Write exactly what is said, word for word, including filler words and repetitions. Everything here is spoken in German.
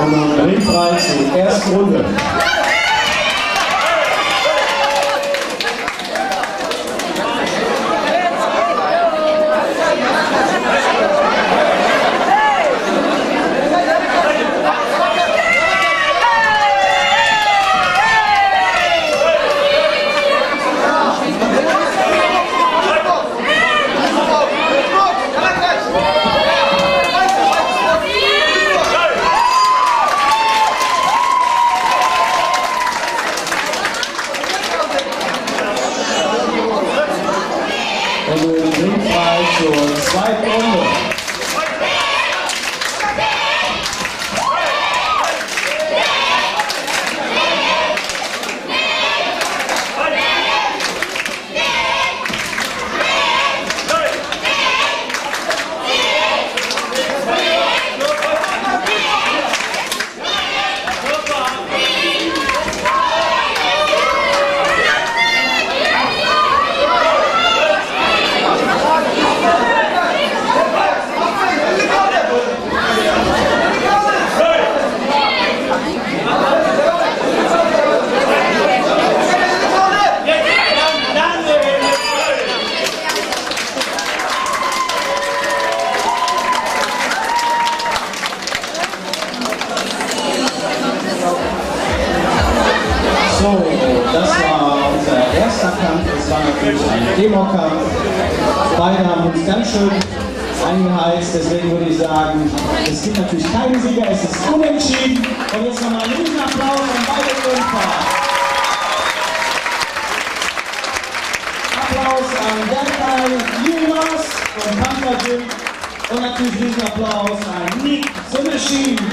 Und nun ringfrei zur ersten Runde. Und nun ringfrei zur zweiten Runde. So, das war unser erster Kampf. Es war natürlich ein Demo-Kampf. Beide haben uns ganz schön eingeheizt, deswegen würde ich sagen, es gibt natürlich keinen Sieger, es ist unentschieden. Und jetzt nochmal einen riesen Applaus an beide Kämpfer. Applaus an Berkay Yilmaz vom Panther und natürlich riesen Applaus an Nick zum Maschinen.